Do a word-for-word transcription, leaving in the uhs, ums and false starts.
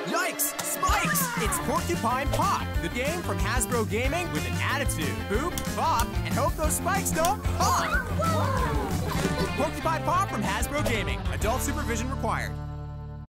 Yikes! Spikes! It's Porcupine Pop, the game from Hasbro Gaming with an attitude. Boop, pop, and hope those spikes don't pop! Porcupine Pop from Hasbro Gaming. Adult supervision required.